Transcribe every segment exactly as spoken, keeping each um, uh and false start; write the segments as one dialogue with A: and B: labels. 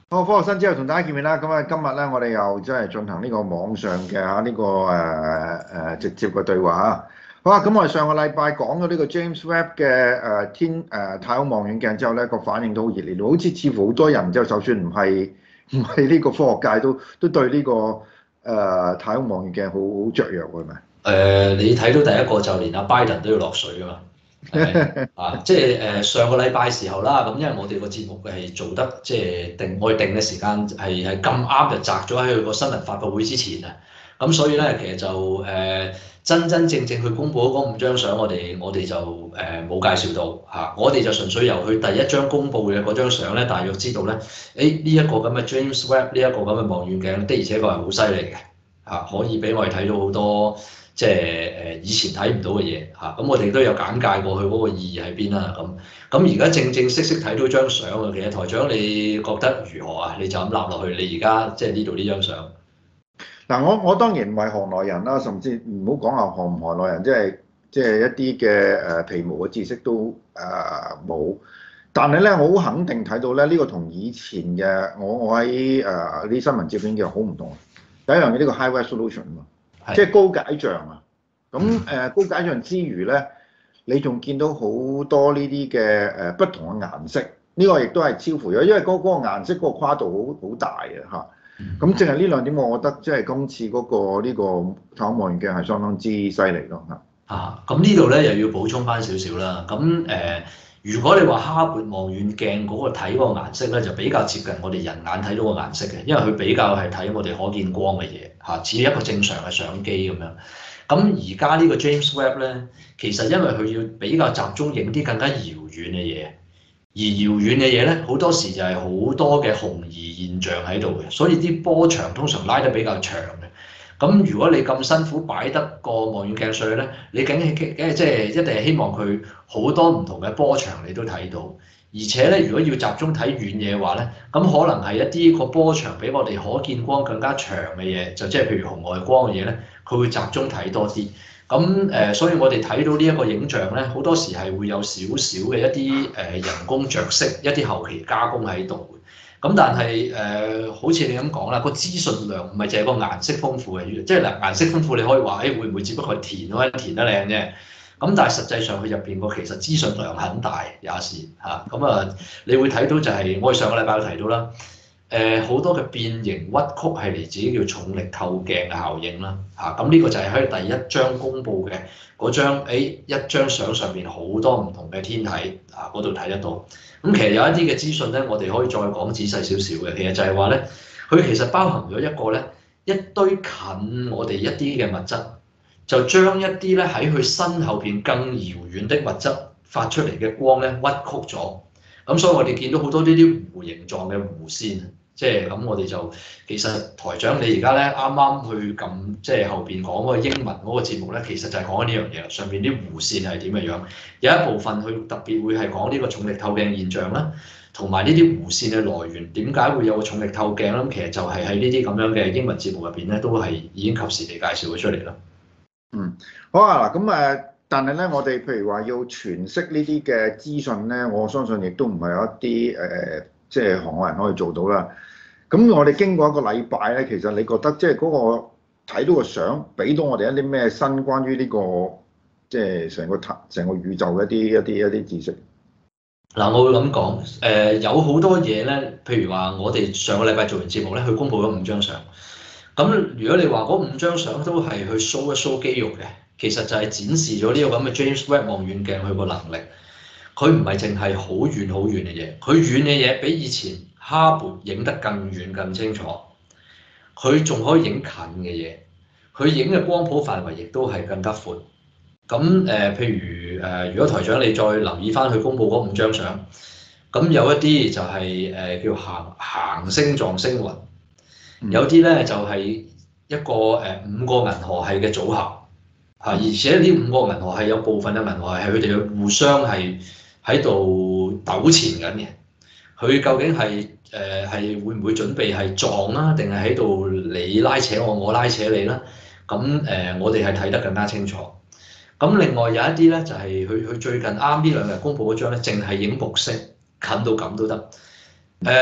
A: 好，科學新之後同大家見面啦。咁啊，今日咧我哋又即係進行呢個網上嘅嚇呢個誒誒、呃、直接嘅對話啊。好啊，咁我哋上個禮拜講咗呢個 James Webb 嘅誒天誒、呃、太空望遠鏡之後咧，個反應都好熱烈，好似似乎好多人就就算唔係唔係呢個科學界都都對呢、這個誒、呃、太空望遠鏡好好雀躍喎，係咪？
B: 誒、呃，你睇到第一個就連阿拜登都要落水噶嘛，係咪啊？即係誒、呃、上個禮拜時候啦，咁因為我哋個節目係做得即係定我哋定嘅時間係係咁啱就擲咗喺佢個新聞發佈會之前啊，咁所以咧其實就誒、呃、真真正正去公佈嗰五張相，我哋我哋就誒冇、呃、介紹到嚇、啊，我哋就純粹由佢第一張公佈嘅嗰張相咧，大約知道咧，誒呢一個咁嘅 James Webb 呢一個咁嘅望遠鏡的而且確係好犀利嘅嚇，可以俾我哋睇到好多。即係誒以前睇唔到嘅嘢嚇，咁我哋都有簡介過去嗰個意義喺邊啦。咁咁而家正正式式睇到張相啊，其實台長你覺得如何啊？你就咁立落去，你而家即係呢度呢張相。
A: 嗱，我我當然唔係行內人啦，甚至唔好講下行唔行內人，即係即係一啲嘅誒皮毛嘅知識都誒冇。但係咧，我好肯定睇到咧，呢個同以前嘅我我喺誒啲新聞接片嘅好唔同。第一樣嘢呢個 high resolution 啊嘛，即係
B: 係。
A: 高解像啊。咁
B: 嗯。
A: 誒高解像之餘咧，你仲見到好多呢啲嘅誒不同嘅顏色，呢個亦都係超乎咗，因為嗰嗰個顏色嗰個跨度好好大嘅嚇。咁淨係呢兩點，我覺得即係今次嗰個呢個太空望遠鏡係相當之犀利咯嚇。
B: 啊，咁呢度咧又要補充翻少少啦。咁誒、呃，如果你話哈勃望遠鏡嗰個睇嗰個顏色咧，就比較接近我哋人眼睇到個顏色嘅，因為佢比較係睇我哋可見光嘅嘢嚇，似一個正常嘅相機咁樣。咁而家呢個 James Webb 咧，其實因為佢要比較集中影啲更加遙遠嘅嘢，而遙遠嘅嘢咧，好多時就係好多嘅紅移現象喺度嘅，所以啲波長通常拉得比較長嘅。咁如果你咁辛苦擺得個望遠鏡上去咧，你梗係梗係即係一定係希望佢好多唔同嘅波長你都睇到，而且咧如果要集中睇遠嘢嘅話咧，咁可能係一啲個波長比我哋可見光更加長嘅嘢，就即係譬如紅外光嘅嘢咧，佢會集中睇多啲。咁誒、呃，所以我哋睇到呢一個影像咧，好多時係會有少少嘅一啲誒、呃、人工着色、一啲後期加工喺度。咁但係誒、呃，好似你咁講啦，個資訊量唔係淨係個顏色豐富嘅，即係嗱顏色豐富你可以話誒、欸、會唔會只不過係填嗰啲填得靚啫？咁但係實際上佢入邊個其實資訊量係很大也是嚇。咁啊，你會睇到就係、是、我哋上個禮拜有提到啦，誒、呃、好多嘅變形屈曲係嚟自叫重力透鏡嘅效應啦嚇。咁、啊、呢、這個就係喺第一張公佈嘅嗰張、欸、一張相上邊好多唔同嘅天體啊嗰度睇得到。咁其實有一啲嘅資訊咧，我哋可以再講仔細少少嘅。其實就係話咧，佢其實包含咗一個咧，一堆近我哋一啲嘅物質，就將一啲咧喺佢身後邊更遙遠的物質發出嚟嘅光咧屈曲咗。咁所以我哋見到好多呢啲弧形狀嘅弧線。即係咁，我哋就其實台長你而家咧啱啱去撳即係後邊講嗰個英文嗰個節目咧，其實就係講緊呢樣嘢啦。上邊啲弧線係點嘅樣？有一部分佢特別會係講呢個重力透鏡現象啦，同埋呢啲弧線嘅來源，點解會有個重力透鏡咧？其實就係喺呢啲咁樣嘅英文節目入邊咧，都係已經及時地介紹咗出嚟啦。
A: 嗯，好啊嗱，咁誒，但係咧，我哋譬如話要詮釋呢啲嘅資訊咧，我相信亦都唔係有一啲誒、呃，即係行外人可以做到啦。咁我哋經過一個禮拜咧，其實你覺得即係嗰個睇到個相，俾到我哋一啲咩新關於呢個即係成個太成個宇宙嘅一啲一啲一啲知識？
B: 嗱，我會咁講，誒、呃、有好多嘢咧，譬如話我哋上個禮拜做完節目咧，佢公佈咗五張相。咁如果你話嗰五張相都係去 show 一 show 肌肉嘅，其實就係展示咗呢個咁嘅 James Webb 望遠鏡佢個能力。佢唔係淨係好遠好遠嘅嘢，佢遠嘅嘢比以前哈勃影得更遠更清楚。佢仲可以影近嘅嘢，佢影嘅光譜範圍亦都係更加闊。咁誒、呃，譬如誒、呃，如果台長你再留意翻佢公佈嗰五張相，咁有一啲就係、是、誒、呃、叫行行星狀星雲，有啲咧就係、是、一個誒、呃、五個銀河系嘅組合嚇，而且呢五個銀河系有部分嘅銀河系係佢哋嘅互相係喺度糾纏緊嘅。佢究竟係誒係會唔會準備係撞啦，定係喺度你拉扯我，我拉扯你啦？咁誒、呃，我哋係睇得更加清楚。咁另外有一啲咧，就係佢佢最近啱呢兩日公佈嗰張咧，淨係影木星，近到咁都得。誒、呃，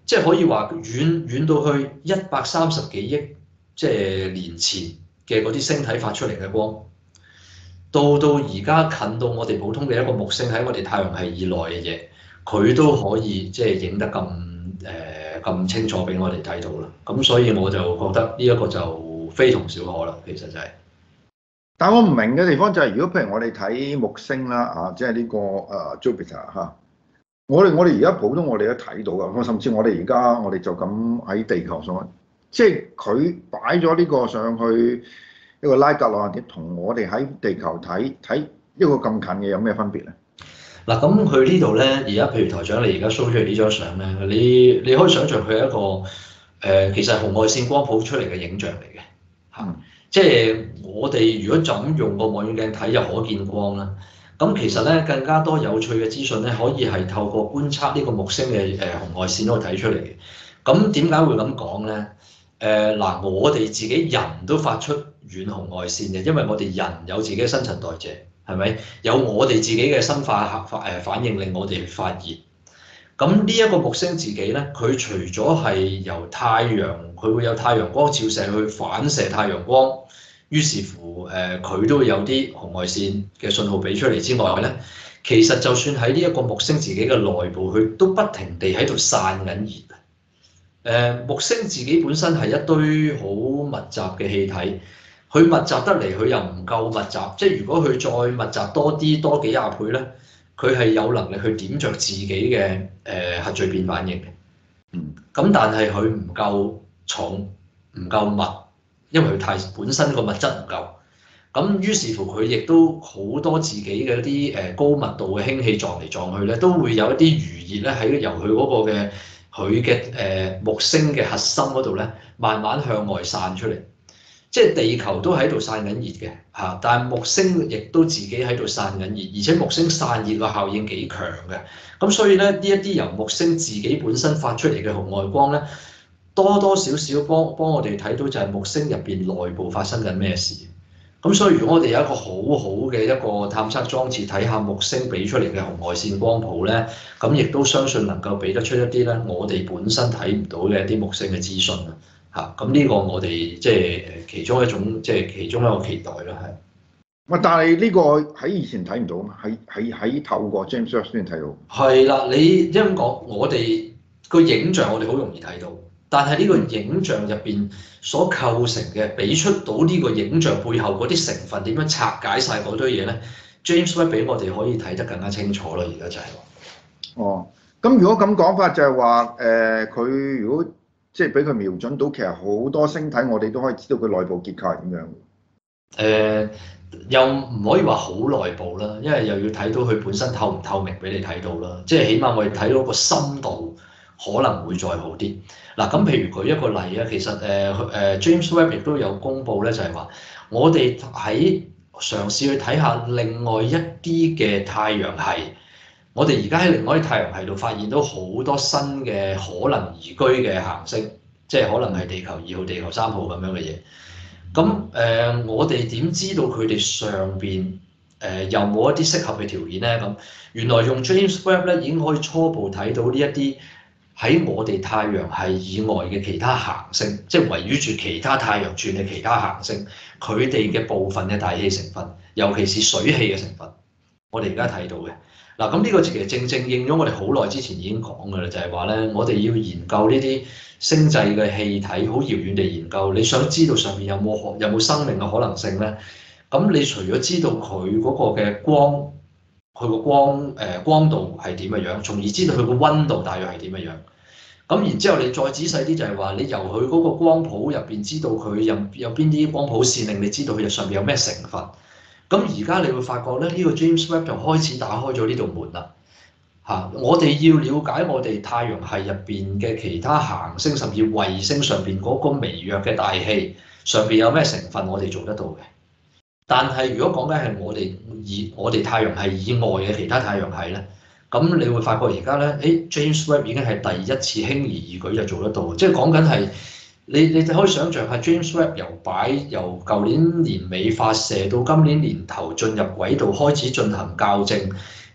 B: 即係可以話遠遠到去一百三十幾億即係年前嘅嗰啲星體發出嚟嘅光，到到而家近到我哋普通嘅一個木星喺我哋太陽系以內嘅嘢，佢都可以即係影得咁誒咁清楚俾我哋睇到啦。咁所以我就覺得呢一個就非同小可啦，其實就係、是。
A: 但係我唔明嘅地方就係，如果譬如我哋睇木星啦，啊，即係呢個誒 Jupiter 嚇，我哋我哋而家普通我哋都睇到噶，甚至我哋而家我哋就咁喺地球上，即係佢擺咗呢個上去一個拉格朗日點，同我哋喺地球睇睇一個咁近嘅有咩分別咧？
B: 嗱，咁佢呢度咧，而家譬如台長你而家 show 出嚟呢張相咧，你你可以想象佢係一個誒、呃，其實係紅外線光譜出嚟嘅影像嚟嘅嚇。
A: 嗯
B: 即係我哋如果就咁用個望遠鏡睇就可見光啦。咁其實咧更加多有趣嘅資訊咧，可以係透過觀察呢個木星嘅誒紅外線都可以睇出嚟嘅。咁點解會咁講咧？誒、呃、嗱，我哋自己人都發出遠紅外線嘅，因為我哋人有自己嘅新陳代謝，係咪？有我哋自己嘅生化反誒反應令我哋發熱。咁呢一個木星自己咧，佢除咗係由太陽，佢會有太陽光照射去反射太陽光，於是乎誒佢、呃、都會有啲紅外線嘅信號俾出嚟之外咧，其實就算喺呢一個木星自己嘅內部，佢都不停地喺度散緊熱。誒、呃、木星自己本身係一堆好密集嘅氣體，佢密集得嚟，佢又唔夠密集，即係如果佢再密集多啲多幾廿倍咧。佢係有能力去點着自己嘅誒、呃、核聚變反應嘅，
A: 嗯，
B: 咁但係佢唔夠重，唔夠密，因為佢太本身個物質唔夠，咁於是乎佢亦都好多自己嘅一啲誒高密度嘅氫氣撞嚟撞去咧，都會有一啲餘熱咧喺由佢嗰個嘅佢嘅誒木星嘅核心嗰度咧，慢慢向外散出嚟。即係地球都喺度散緊熱嘅嚇，但係木星亦都自己喺度散緊熱，而且木星散熱個效應幾強嘅。咁所以咧，呢一啲由木星自己本身發出嚟嘅紅外光咧，多多少少幫幫我哋睇到就係木星入邊內部發生緊咩事。咁所以如果我哋有一個好好嘅一個探測裝置睇下木星俾出嚟嘅紅外線光譜咧，咁亦都相信能夠俾得出一啲咧我哋本身睇唔到嘅一啲木星嘅資訊啊。嚇，咁呢個我哋即係誒其中一種，即係其中一個期待咯，係。
A: 喂，但係呢個喺以前睇唔到啊嘛，喺喺喺透過 James Webb 先睇到。係
B: 啦，你因為講我哋個影像，我哋好容易睇到，但係呢個影像入邊所構成嘅，俾出到呢個影像背後嗰啲成分點樣拆解晒嗰堆嘢咧，James Webb 俾我哋可以睇得更加清楚咯，而家就係。
A: 哦，咁如果咁講法就係話誒，佢、呃、如果即係俾佢瞄準到，其實好多星體我哋都可以知道佢內部結構係點樣。誒、
B: 呃，又唔可以話好內部啦，因為又要睇到佢本身透唔透明俾你睇到啦。即係起碼我哋睇到個深度可能會再好啲。嗱，咁譬如舉一個例啊，其實誒誒、呃、James Webb 亦都有公佈咧，就係話我哋喺嘗試去睇下另外一啲嘅太陽系。我哋而家喺另外啲太陽系度發現到好多新嘅可能宜居嘅行星，即係可能係地球二號、地球三號咁樣嘅嘢。咁誒、呃，我哋點知道佢哋上邊誒、呃、有冇一啲適合嘅條件咧？咁原來用 James Webb 咧已經可以初步睇到呢一啲喺我哋太陽系以外嘅其他行星，即係圍繞住其他太陽轉嘅其他行星，佢哋嘅部分嘅大氣成分，尤其是水氣嘅成分，我哋而家睇到嘅。嗱，咁呢個其實正正應咗我哋好耐之前已經講嘅啦，就係話咧，我哋要研究呢啲星際嘅氣體，好遙遠地研究。你想知道上面有冇可有冇生命嘅可能性咧？咁你除咗知道佢嗰個嘅光，佢個光誒、呃、光度係點嘅樣，從而知道佢個溫度大約係點嘅樣。咁然之後你再仔細啲就係話，你由佢嗰個光譜入邊知道佢有有邊啲光譜線令你知道佢上面有咩成分。咁而家你會發覺咧，呢、這個 James Webb 就開始打開咗呢道門啦。嚇、啊，我哋要了解我哋太陽系入邊嘅其他行星，甚至衛星上邊嗰個微弱嘅大氣上邊有咩成分，我哋做得到嘅。但係如果講緊係我哋以我哋太陽系以外嘅其他太陽系咧，咁你會發覺而家咧，誒 James Webb 已經係第一次輕而易舉就做得到，即係講緊係。你你就可以想象下 James Webb 由擺由舊年年尾發射到今年年頭進入軌道開始進行校正嘅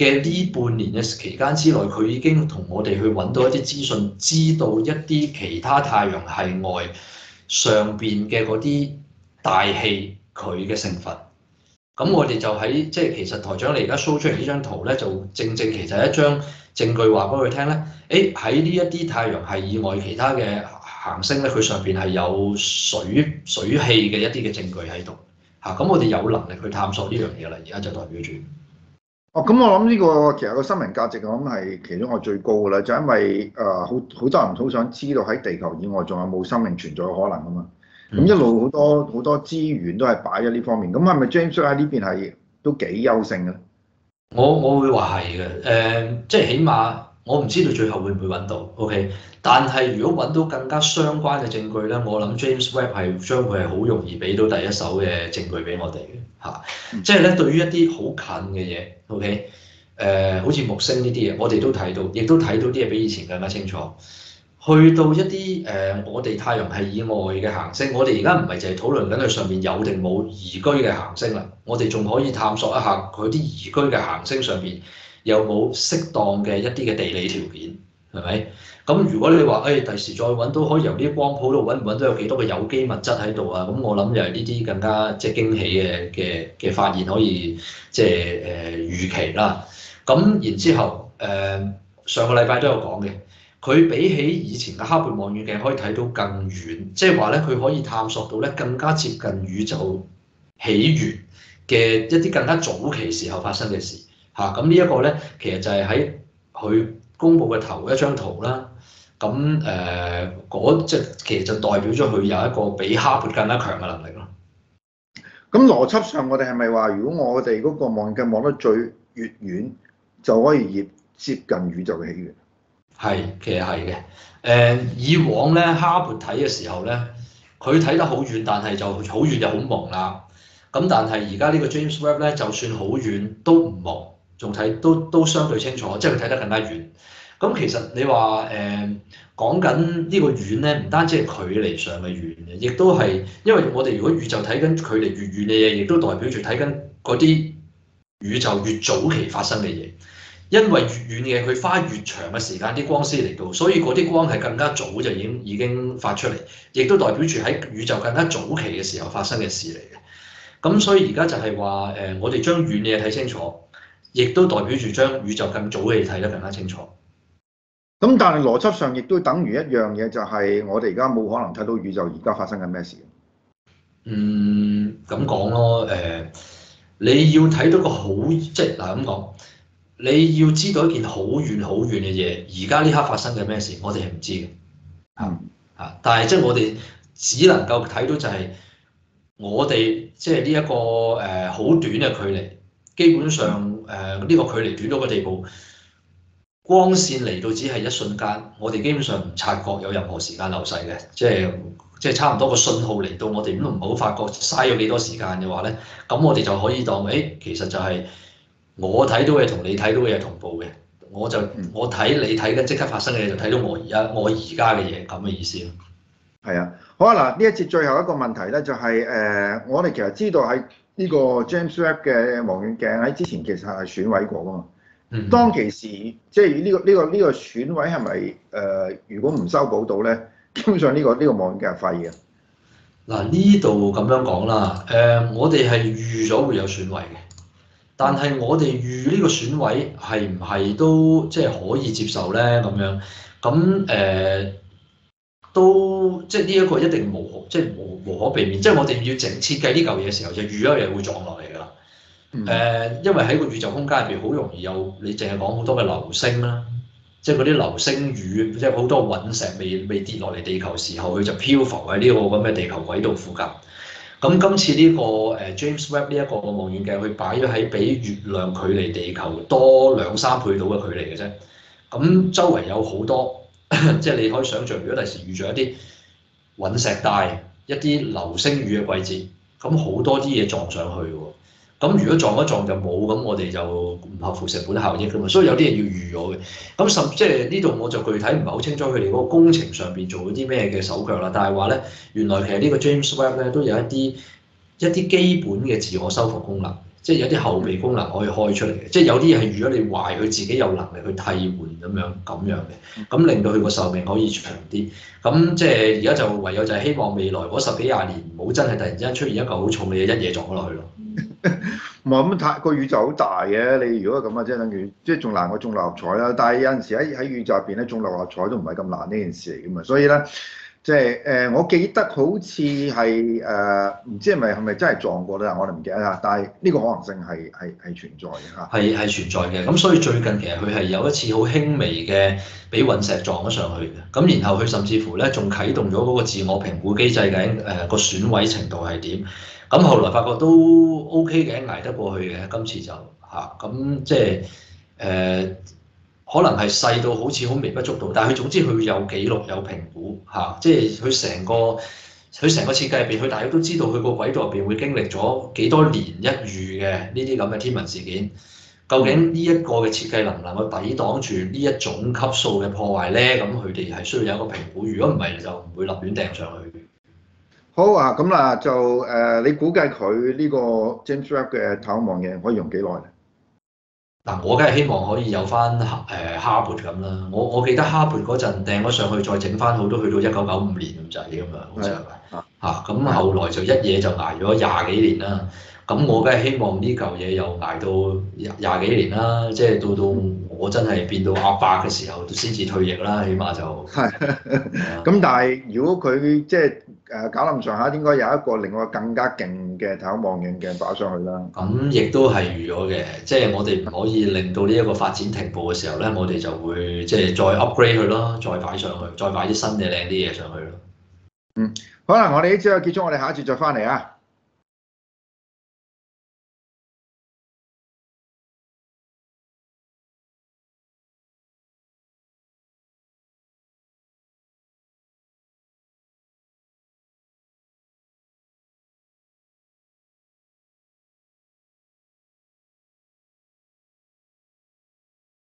B: 嘅呢半年嘅期間之內，佢已經同我哋去揾到一啲資訊，知道一啲其他太陽系外上邊嘅嗰啲大氣佢嘅成分。咁我哋就喺即係其實台長你而家 show 出嚟呢張圖咧，就正正其實係一張證據話俾佢聽咧。誒喺呢一啲太陽系以外其他嘅行星咧，佢上邊係有水水氣嘅一啲嘅證據喺度嚇。咁我哋有能力去探索呢樣嘢啦。而家就代表住。
A: 哦，咁我諗呢個其實個生命價值，我諗係其中一個最高嘅啦，就因為誒好好多人好想知道喺地球以外仲有冇生命存在嘅可能啊嘛。咁一路好多好多資源都係擺喺呢方面，咁係咪 James Webb 喺呢邊係都幾優勝嘅咧？
B: 我我會話係嘅，誒、呃，即係起碼我唔知道最後會唔會揾到，OK？但係如果揾到更加相關嘅證據咧，我諗 James Webb 係將會係好容易俾到第一手嘅證據俾我哋嘅嚇。即係咧，對於一啲好近嘅嘢，OK？誒、呃，好似木星呢啲嘢，我哋都睇到，亦都睇到啲嘢比以前更加清楚。去到一啲誒、呃，我哋太陽系以外嘅行星，我哋而家唔係淨係討論緊佢上面有定冇宜居嘅行星啦，我哋仲可以探索一下佢啲宜居嘅行星上邊有冇適當嘅一啲嘅地理條件，係咪？咁如果你話誒第時再揾到可以由呢啲光譜度揾唔揾到有幾多個有機物質喺度啊？咁我諗就係呢啲更加即係驚喜嘅嘅嘅發現可以即係誒、呃、預期啦。咁然之後誒、呃、上個禮拜都有講嘅。佢比起以前嘅哈勃望遠鏡可以睇到更遠，即係話咧佢可以探索到咧更加接近宇宙起源嘅一啲更加早期時候發生嘅事嚇。咁呢一個咧其實就係喺佢公佈嘅頭一張圖啦。咁誒嗰即係其實就代表咗佢有一個比哈勃更加強嘅能力咯。
A: 咁邏輯上，我哋係咪話，如果我哋嗰個望遠鏡望得最越遠，就可以越接近宇宙嘅起源？係，
B: 其實係嘅。誒，以往咧，哈勃睇嘅時候咧，佢睇得好遠，但係就好遠就好朦啦。咁但係而家呢個 James Webb 咧，就算好遠都唔朦，仲睇都都相對清楚，即係佢睇得更加遠。咁其實你話誒講緊呢個遠咧，唔單止係距離上嘅遠嘅，亦都係因為我哋如果宇宙睇緊距離越遠嘅嘢，亦都代表住睇緊嗰啲宇宙越早期發生嘅嘢。因為越遠嘅佢花越長嘅時間啲光先嚟到，所以嗰啲光係更加早就已經已經發出嚟，亦都代表住喺宇宙更加早期嘅時候發生嘅事嚟嘅。咁所以而家就係話誒，我哋將遠嘅嘢睇清楚，亦都代表住將宇宙更早嘅嘢睇得更加清楚。
A: 咁但係邏輯上亦都等於一樣嘢，就係我哋而家冇可能睇到宇宙而家發生緊咩事。
B: 嗯，咁講咯，誒、呃，你要睇到個好，即係嗱咁講。你要知道一件好遠好遠嘅嘢，而家呢刻發生嘅咩事，我哋係唔知嘅。嚇嚇，但係即係我哋只能夠睇到就係我哋即係呢一個誒好短嘅距離，基本上誒呢個距離短到個地步，光線嚟到只係一瞬間，我哋基本上唔察覺有任何時間流逝嘅，即係即係差唔多個信號嚟到，我哋都唔好發覺嘥咗幾多時間嘅話咧，咁我哋就可以當誒其實就係。我睇到嘅同你睇到嘅嘢同步嘅，我就我睇你睇緊即刻發生嘅嘢，就睇到我而家我而家嘅嘢咁嘅意思咯。
A: 係啊，好啊嗱，呢一節最後一個問題咧，就係、是、誒、呃，我哋其實知道喺呢個 James Webb 嘅望遠鏡喺之前其實係損毀過噶嘛。嗯。當其時即係呢個呢、這個呢、這個損毀係咪誒？如果唔修補到咧，基本上呢、這個呢、這個望遠鏡係廢嘅。
B: 嗱呢度咁樣講啦，誒、呃，我哋係預咗會有損毀嘅。但係我哋預呢個損毀係唔係都即係可以接受咧？咁樣咁誒、呃、都即係呢一個一定無可即係無無可避免。即係我哋要整設計呢嚿嘢嘅時候，就預咗嘢會撞落嚟㗎啦。誒、呃，因為喺個宇宙空間入邊好容易有你淨係講好多嘅流星啦，即係嗰啲流星雨，即係好多隕石未未跌落嚟地球時候，佢就漂浮喺呢個咁嘅地球軌道附近。咁今次呢個誒 James Webb 呢一個望遠鏡，佢擺咗喺比月亮距離地球多兩三倍到嘅距離嘅啫。咁周圍有好多，即係你可以想象，如果第時遇着一啲隕石帶、一啲流星雨嘅季節，咁好多啲嘢撞上去喎。咁如果撞一撞就冇，咁我哋就唔合乎成本效益㗎嘛。所以有啲嘢要預咗嘅。咁甚即係呢度我就具體唔係好清楚佢哋嗰個工程上邊做咗啲咩嘅手腳啦。但係話咧，原來其實呢個 James Webb 咧都有一啲一啲基本嘅自我修復功能， 即係有啲後備功能可以開出嚟嘅，即係有啲係如果你壞，佢自己有能力去替換咁樣咁樣嘅，咁令到佢個壽命可以長啲。咁即係而家就唯有就係希望未來嗰十幾廿年唔好真係突然之間出現一嚿好重嘅嘢一嘢撞咗落去咯。
A: 唔係咁太個宇宙好大嘅，你如果咁啊，即係等於即係仲難過中六合彩啦。但係有陣時喺喺宇宙入邊咧，中六合彩都唔係咁難呢件事嚟嘅嘛。所以咧，即係誒，我記得好似係誒，唔知係咪係咪真係撞過咧？我哋唔記得啦。但係呢個可能性係係係存在嘅嚇。
B: 係係存在嘅，咁所以最近其實佢係有一次好輕微嘅俾隕石撞咗上去嘅，咁然後佢甚至乎咧仲啟動咗嗰個自我評估機制嘅，誒個損毀程度係點？咁後來發覺都 OK 嘅，捱得過去嘅，今次就嚇咁即係誒可能係細到好似好微不足道，但係佢總之佢有記錄有評估嚇，即係佢成個佢成個設計入邊，佢大家都知道佢個軌道入邊會經歷咗幾多年一遇嘅呢啲咁嘅天文事件。究竟呢一個嘅設計能唔能夠抵擋住呢一種級數嘅破壞咧？咁佢哋係需要有一個評估，如果唔係就唔會立亂掟上去。
A: 好啊，咁嗱就誒、呃，你估計佢呢個 James Webb 嘅太空望遠鏡可以用幾耐咧？
B: 嗱，我梗係希望可以有翻誒哈勃咁啦。我我記得哈勃嗰陣掟咗上去，再整翻好都去到一九九五年咁滯咁啊，好似係咪？嚇咁後來就一嘢就捱咗廿幾年啦。咁我梗係希望呢嚿嘢又捱到廿廿幾年啦，即係到到我真係變到阿伯嘅時候先至退役啦，起碼就
A: 係。咁但係如果佢即係誒搞咁上下，應該有一個另外更加勁嘅太空望遠鏡擺上去啦。
B: 咁亦都係預咗嘅，即係我哋唔可以令到呢一個發展停步嘅時候咧，我哋就會即係再 upgrade 佢咯，再擺上去，再擺啲新嘅靚啲嘢上去咯。
A: 嗯，好啦，我哋呢節就結束，我哋下一節再翻嚟啊。